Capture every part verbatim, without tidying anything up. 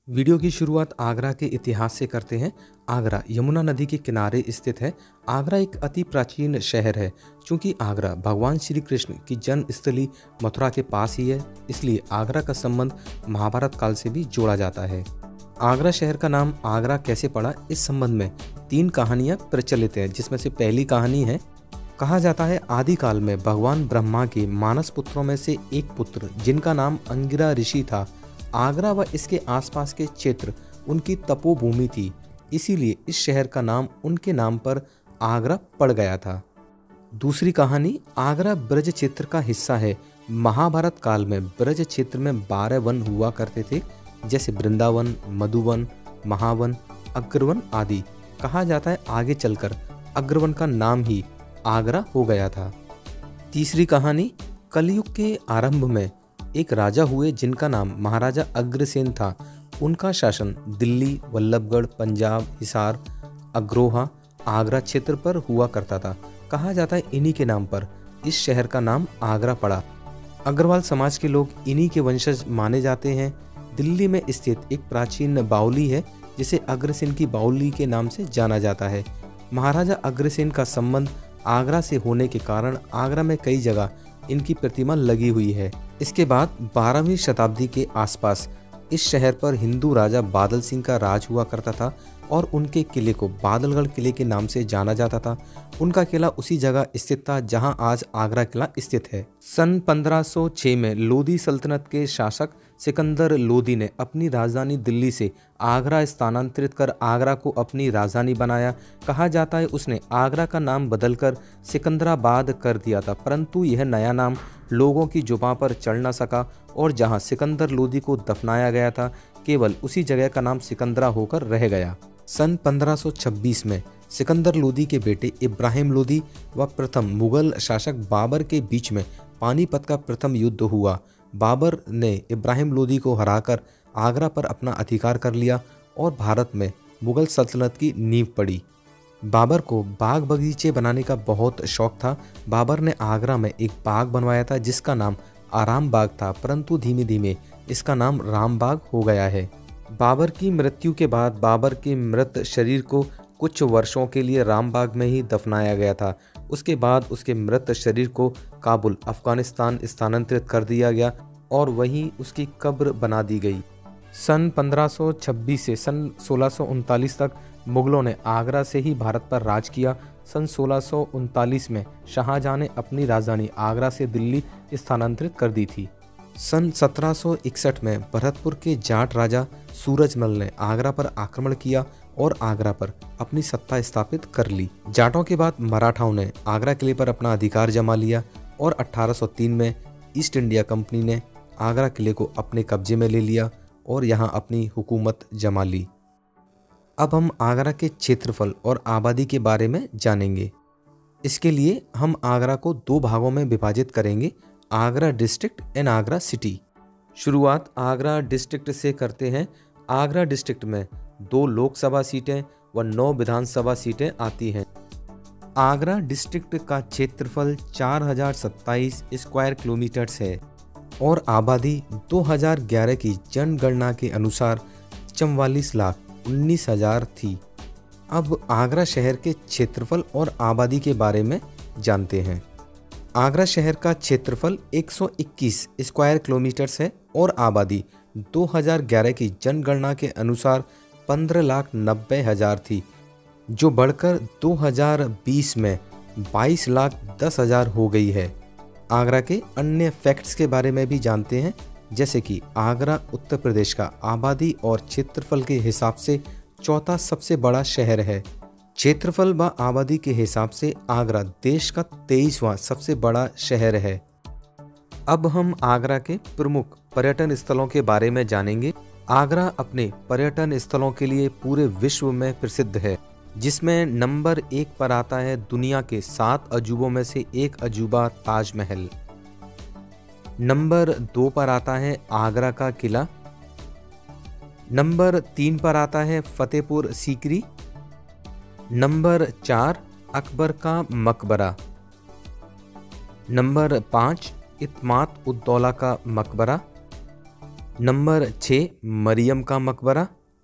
Video की शुरुआत आगरा के इतिहास से करते हैं। आगरा यमुना नदी के किनारे स्थित है। आगरा एक अति प्राचीन शहर है। चूंकि आगरा भगवान श्री कृष्ण की जन्मस्थली मथुरा के पास ही है, इसलिए आगरा का संबंध महाभारत काल से भी जोड़ा जाता है। आगरा शहर का नाम आगरा कैसे पड़ा, इस संबंध में तीन कहानियां प्रचलित हैं, जिसमें से पहली कहानी है, कहा जाता है आदिकाल में भगवान ब्रह्मा के मानस पुत्रों में से एक पुत्र जिनका नाम अंगिरा ऋषि था, आगरा व इसके आसपास के क्षेत्र उनकी तपोभूमि थी, इसीलिए इस शहर का नाम उनके नाम पर आगरा पड़ गया था। दूसरी कहानी, आगरा ब्रज क्षेत्र का हिस्सा है। महाभारत काल में ब्रज क्षेत्र में बारह वन हुआ करते थे, जैसे वृंदावन, मधुवन, महावन, अग्रवन आदि। कहा जाता है आगे चलकर अग्रवन का नाम ही आगरा हो गया था। तीसरी कहानी, कलयुग के आरंभ में एक राजा हुए जिनका नाम महाराजा अग्रसेन था। उनका शासन दिल्ली, वल्लभगढ़, पंजाब, हिसार, अग्रोहा, आगरा क्षेत्र पर हुआ करता था। कहा जाता है इन्हीं के नाम पर इस शहर का नाम आगरा पड़ा। अग्रवाल समाज के लोग इन्हीं के वंशज माने जाते हैं। दिल्ली में स्थित एक प्राचीन बावली है जिसे अग्रसेन की बावली के नाम से जाना जाता है। महाराजा अग्रसेन का संबंध आगरा से होने के कारण आगरा में कई जगह इनकी प्रतिमा लगी हुई है। इसके बाद बारहवीं शताब्दी के आसपास इस शहर पर हिंदू राजा बादल सिंह का राज हुआ करता था और उनके किले को बादलगढ़ किले के नाम से जाना जाता था। उनका किला उसी जगह स्थित था जहां आज आगरा किला स्थित है। सन पंद्रह सौ छह में लोधी सल्तनत के शासक सिकंदर लोधी ने अपनी राजधानी दिल्ली से आगरा स्थानांतरित कर आगरा को अपनी राजधानी बनाया। कहा जाता है उसने आगरा का नाम बदलकर सिकंदराबाद कर दिया था, परंतु यह नया नाम लोगों की जुबां पर चढ़ न सका और जहां सिकंदर लोधी को दफनाया गया था, केवल उसी जगह का नाम सिकंदरा होकर रह गया। सन पंद्रह सौ छब्बीस में सिकंदर लोधी के बेटे इब्राहिम लोधी व प्रथम मुगल शासक बाबर के बीच में पानीपत का प्रथम युद्ध हुआ। बाबर ने इब्राहिम लोधी को हराकर आगरा पर अपना अधिकार कर लिया और भारत में मुगल सल्तनत की नींव पड़ी। बाबर को बाग बगीचे बनाने का बहुत शौक था। बाबर ने आगरा में एक बाग बनवाया था जिसका नाम आराम बाग था, परंतु धीमे धीमे इसका नाम राम बाग हो गया है। बाबर की मृत्यु के बाद बाबर के मृत शरीर को कुछ वर्षों के लिए राम बाग में ही दफनाया गया था। उसके बाद उसके मृत शरीर को काबुल, अफगानिस्तान स्थानांतरित कर दिया गया और वहीं उसकी कब्र बना दी गई। सन पंद्रह सौ छब्बीस से सन सोलह सौ उनतालीस तक मुगलों ने आगरा से ही भारत पर राज किया। सन सोलह सौ उनतालीस में शाहजहां ने अपनी राजधानी आगरा से दिल्ली स्थानांतरित कर दी थी। सन सत्रह सौ इकसठ में भरतपुर के जाट राजा सूरजमल ने आगरा पर आक्रमण किया और आगरा पर अपनी सत्ता स्थापित कर ली। जाटों के बाद मराठाओं ने आगरा किले पर अपना अधिकार जमा लिया और अठारह सौ तीन में ईस्ट इंडिया कंपनी ने आगरा किले को अपने कब्जे में ले लिया और यहां अपनी हुकूमत जमा ली। अब हम आगरा के क्षेत्रफल और आबादी के बारे में जानेंगे। इसके लिए हम आगरा को दो भागों में विभाजित करेंगे, Agra district and Agra city. शुरुआत आगरा डिस्ट्रिक्ट से करते हैं। आगरा डिस्ट्रिक्ट में दो लोकसभा सीटें व नौ विधानसभा सीटें आती हैं। आगरा डिस्ट्रिक्ट का क्षेत्रफल चार हजार सत्ताईस स्क्वायर किलोमीटर्स है और आबादी दो हज़ार ग्यारह की जनगणना के अनुसार चौवालीस लाख उन्नीस हजार थी। अब आगरा शहर के क्षेत्रफल और आबादी के बारे में जानते हैं। आगरा शहर का क्षेत्रफल एक सौ इक्कीस स्क्वायर किलोमीटर्स है और आबादी दो हज़ार ग्यारह की जनगणना के अनुसार पंद्रह लाख नब्बे हजार थी, जो बढ़कर दो हज़ार बीस में बाईस लाख दस हजार हो गई है। आगरा के अन्य फैक्ट्स के बारे में भी जानते हैं, जैसे कि आगरा उत्तर प्रदेश का आबादी और क्षेत्रफल के हिसाब से चौथा सबसे बड़ा शहर है। क्षेत्रफल व आबादी के हिसाब से आगरा देश का तेईसवां सबसे बड़ा शहर है। अब हम आगरा के प्रमुख पर्यटन स्थलों के बारे में जानेंगे। आगरा अपने पर्यटन स्थलों के लिए पूरे विश्व में प्रसिद्ध है, जिसमें नंबर एक पर आता है दुनिया के सात अजूबों में से एक अजूबा ताजमहल। नंबर दो पर आता है आगरा का किला। नंबर तीन पर आता है फतेहपुर सीकरी। नंबर चार अकबर का मकबरा। नंबर पाँच इत्माद उद्दौला का मकबरा। नंबर छः मरियम का मकबरा।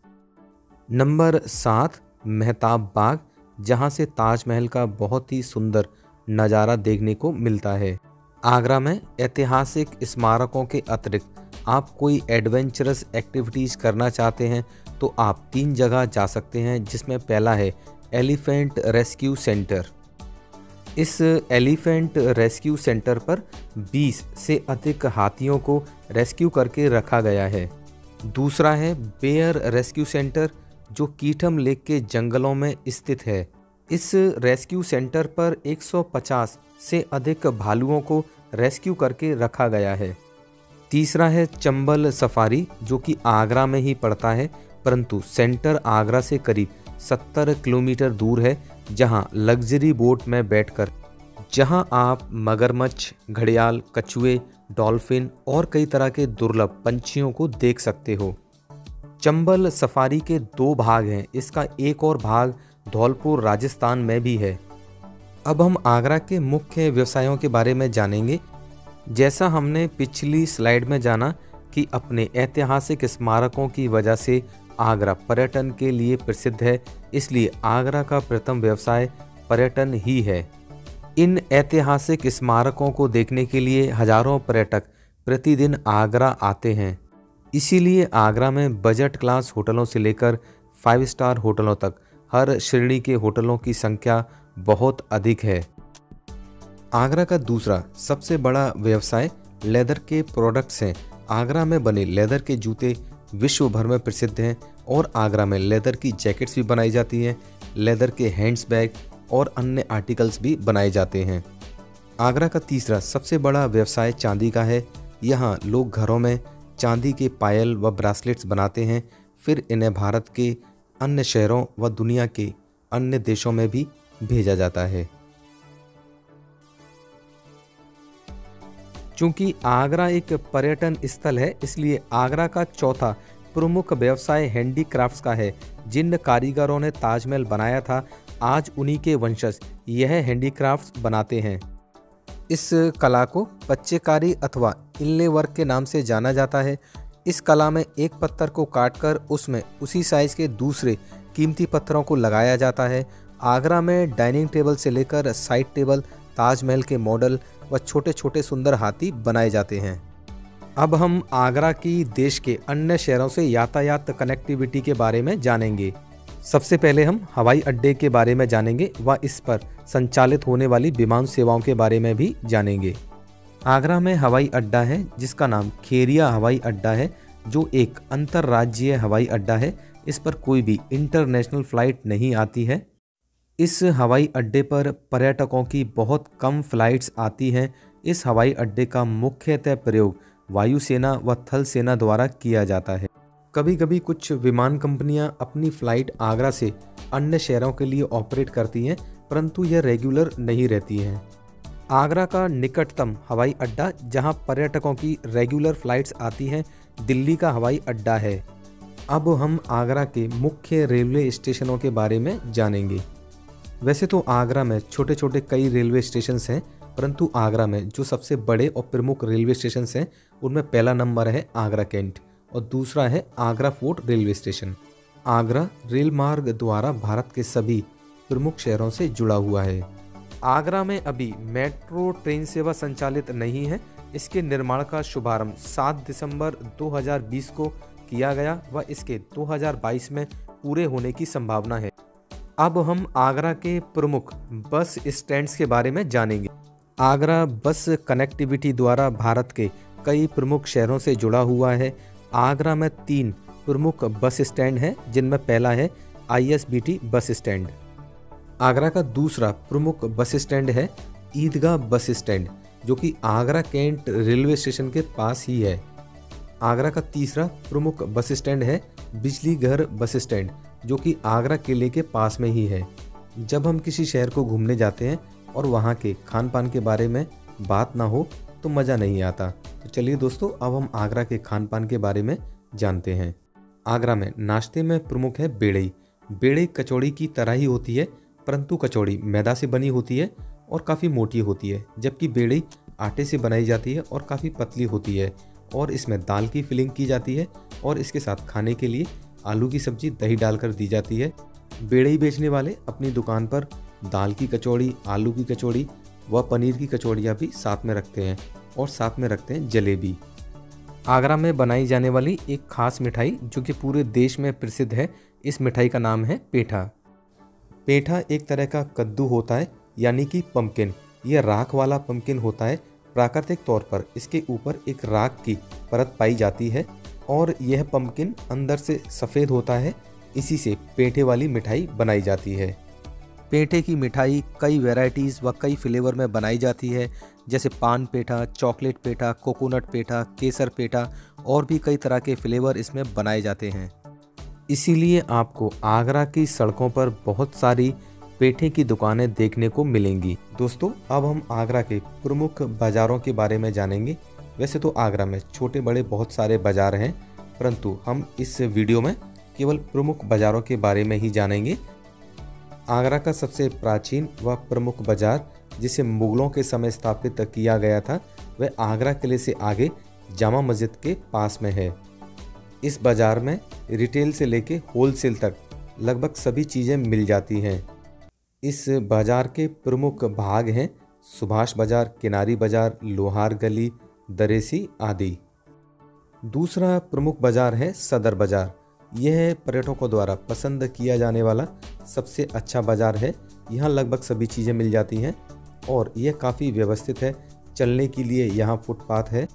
नंबर सात मेहताब बाग, जहाँ से ताजमहल का बहुत ही सुंदर नज़ारा देखने को मिलता है। आगरा में ऐतिहासिक स्मारकों के अतिरिक्त आप कोई एडवेंचरस एक्टिविटीज़ करना चाहते हैं तो आप तीन जगह जा सकते हैं, जिसमें पहला है एलिफेंट रेस्क्यू सेंटर। इस एलिफेंट रेस्क्यू सेंटर पर बीस से अधिक हाथियों को रेस्क्यू करके रखा गया है। दूसरा है बेयर रेस्क्यू सेंटर, जो कीथम लेक के जंगलों में स्थित है। इस रेस्क्यू सेंटर पर एक सौ पचास से अधिक भालुओं को रेस्क्यू करके रखा गया है। तीसरा है चंबल सफारी, जो कि आगरा में ही पड़ता है, परंतु सेंटर आगरा से करीब सत्तर किलोमीटर दूर है, जहां लग्जरी बोट में बैठकर जहां आप मगरमच्छ, घड़ियाल, कछुए, डॉल्फिन और कई तरह के दुर्लभ पंछियों को देख सकते हो। चंबल सफारी के दो भाग हैं, इसका एक और भाग धौलपुर राजस्थान में भी है। अब हम आगरा के मुख्य व्यवसायों के बारे में जानेंगे। जैसा हमने पिछली स्लाइड में जाना कि अपने ऐतिहासिक स्मारकों की वजह से आगरा पर्यटन के लिए प्रसिद्ध है, इसलिए आगरा का प्रथम व्यवसाय पर्यटन ही है। इन ऐतिहासिक स्मारकों को देखने के लिए हजारों पर्यटक प्रतिदिन आगरा आते हैं। इसीलिए आगरा में बजट क्लास होटलों से लेकर फाइव स्टार होटलों तक हर श्रेणी के होटलों की संख्या बहुत अधिक है। आगरा का दूसरा सबसे बड़ा व्यवसाय लेदर के प्रोडक्ट्स हैं। आगरा में बने लेदर के जूते विश्व भर में प्रसिद्ध हैं और आगरा में लेदर की जैकेट्स भी बनाई जाती हैं, लेदर के हैंड्स बैग और अन्य आर्टिकल्स भी बनाए जाते हैं। आगरा का तीसरा सबसे बड़ा व्यवसाय चांदी का है। यहाँ लोग घरों में चांदी के पायल व ब्रासलेट्स बनाते हैं, फिर इन्हें भारत के अन्य शहरों व दुनिया के अन्य देशों में भी भेजा जाता है। चूंकि आगरा एक पर्यटन स्थल है, इसलिए आगरा का चौथा प्रमुख व्यवसाय हैंडीक्राफ्ट्स का है। जिन कारीगरों ने ताजमहल बनाया था, आज उन्हीं के वंशज यह हैंडीक्राफ्ट्स बनाते हैं। इस कला को पच्चेकारी अथवा इनले वर्क के नाम से जाना जाता है। इस कला में एक पत्थर को काटकर उसमें उसी साइज के दूसरे कीमती पत्थरों को लगाया जाता है। आगरा में डाइनिंग टेबल से लेकर साइड टेबल, ताजमहल के मॉडल व छोटे छोटे सुंदर हाथी बनाए जाते हैं। अब हम आगरा की देश के अन्य शहरों से यातायात कनेक्टिविटी के बारे में जानेंगे। सबसे पहले हम हवाई अड्डे के बारे में जानेंगे व इस पर संचालित होने वाली विमान सेवाओं के बारे में भी जानेंगे। आगरा में हवाई अड्डा है जिसका नाम खेरिया हवाई अड्डा है, जो एक अंतर्राज्यीय हवाई अड्डा है। इस पर कोई भी इंटरनेशनल फ़्लाइट नहीं आती है। इस हवाई अड्डे पर पर्यटकों की बहुत कम फ्लाइट्स आती हैं। इस हवाई अड्डे का मुख्यतः प्रयोग वायुसेना व थल सेना द्वारा किया जाता है। कभी कभी कुछ विमान कंपनियां अपनी फ़्लाइट आगरा से अन्य शहरों के लिए ऑपरेट करती हैं, परंतु यह रेगुलर नहीं रहती हैं। आगरा का निकटतम हवाई अड्डा जहां पर्यटकों की रेगुलर फ़्लाइट्स आती हैं, दिल्ली का हवाई अड्डा है। अब हम आगरा के मुख्य रेलवे स्टेशनों के बारे में जानेंगे। वैसे तो आगरा में छोटे छोटे कई रेलवे स्टेशंस हैं, परंतु आगरा में जो सबसे बड़े और प्रमुख रेलवे स्टेशंस हैं उनमें पहला नंबर है आगरा कैंट और दूसरा है Agra fort railway station. Agra rail मार्ग द्वारा भारत के सभी प्रमुख शहरों से जुड़ा हुआ है। आगरा में अभी मेट्रो ट्रेन सेवा संचालित नहीं है। इसके निर्माण का शुभारंभ सात दिसंबर दो हज़ार बीस को किया गया व इसके दो हज़ार बाईस में पूरे होने की संभावना है। अब हम आगरा के प्रमुख बस स्टैंड्स के बारे में जानेंगे। आगरा बस कनेक्टिविटी द्वारा भारत के कई प्रमुख शहरों से जुड़ा हुआ है। आगरा में तीन प्रमुख बस स्टैंड हैं, जिनमें पहला है I S B T bus stand. Agra का दूसरा प्रमुख बस स्टैंड है ईदगाह बस स्टैंड, जो कि आगरा कैंट रेलवे स्टेशन के पास ही है। आगरा का तीसरा प्रमुख बस स्टैंड है बिजली घर बस स्टैंड, जो कि आगरा किले के पास में ही है। जब हम किसी शहर को घूमने जाते हैं और वहाँ के खान पान के बारे में बात ना हो तो मज़ा नहीं आता। तो चलिए दोस्तों, अब हम आगरा के खान पान के बारे में जानते हैं। आगरा में नाश्ते में प्रमुख है बेड़ई। बेड़ई कचौड़ी की तरह ही होती है, परंतु कचौड़ी मैदा से बनी होती है और काफ़ी मोटी होती है, जबकि बेड़ई आटे से बनाई जाती है और काफ़ी पतली होती है। और इसमें दाल की फिलिंग की जाती है और इसके साथ खाने के लिए आलू की सब्जी दही डालकर दी जाती है। बेड़ई बेचने वाले अपनी दुकान पर दाल की कचौड़ी, आलू की कचौड़ी व पनीर की कचौड़ियाँ भी साथ में रखते हैं और साथ में रखते हैं जलेबी। आगरा में बनाई जाने वाली एक खास मिठाई जो कि पूरे देश में प्रसिद्ध है, इस मिठाई का नाम है पेठा। पेठा एक तरह का कद्दू होता है, यानी कि पम्पकिन। यह राख वाला पम्पकिन होता है। प्राकृतिक तौर पर इसके ऊपर एक राख की परत पाई जाती है और यह पम्पकिन अंदर से सफ़ेद होता है। इसी से पेठे वाली मिठाई बनाई जाती है। पेठे की मिठाई कई वैरायटीज़ व कई फ्लेवर में बनाई जाती है, जैसे पान पेठा, चॉकलेट पेठा, कोकोनट पेठा, केसर पेठा और भी कई तरह के फ्लेवर इसमें बनाए जाते हैं। इसीलिए आपको आगरा की सड़कों पर बहुत सारी पेठे की दुकानें देखने को मिलेंगी। दोस्तों, अब हम आगरा के प्रमुख बाज़ारों के बारे में जानेंगे। वैसे तो आगरा में छोटे बड़े बहुत सारे बाज़ार हैं, परंतु हम इस वीडियो में केवल प्रमुख बाज़ारों के बारे में ही जानेंगे। आगरा का सबसे प्राचीन व प्रमुख बाज़ार, जिसे मुगलों के समय स्थापित किया गया था, वह आगरा किले से आगे जामा मस्जिद के पास में है। इस बाज़ार में रिटेल से लेके होलसेल तक लगभग सभी चीज़ें मिल जाती हैं। इस बाज़ार के प्रमुख भाग हैं सुभाष बाज़ार, किनारी बाज़ार, लोहार गली, दरेसी आदि। दूसरा प्रमुख बाज़ार है सदर बाज़ार। यह पर्यटकों द्वारा पसंद किया जाने वाला सबसे अच्छा बाज़ार है। यहाँ लगभग सभी चीज़ें मिल जाती हैं और यह काफ़ी व्यवस्थित है। चलने के लिए यहाँ फुटपाथ है।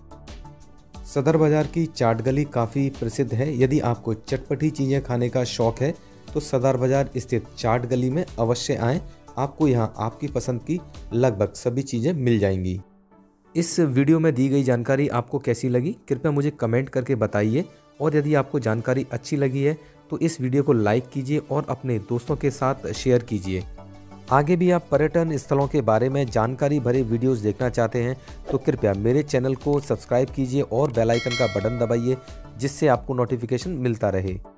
सदर बाज़ार की चाट गली काफ़ी प्रसिद्ध है। यदि आपको चटपटी चीज़ें खाने का शौक़ है तो सदर बाज़ार स्थित चाट गली में अवश्य आएँ। आपको यहाँ आपकी पसंद की लगभग सभी चीज़ें मिल जाएंगी। इस वीडियो में दी गई जानकारी आपको कैसी लगी, कृपया मुझे कमेंट करके बताइए। और यदि आपको जानकारी अच्छी लगी है तो इस वीडियो को लाइक कीजिए और अपने दोस्तों के साथ शेयर कीजिए। आगे भी आप पर्यटन स्थलों के बारे में जानकारी भरे वीडियोस देखना चाहते हैं तो कृपया मेरे चैनल को सब्सक्राइब कीजिए और बेल आइकन का बटन दबाइए, जिससे आपको नोटिफिकेशन मिलता रहे।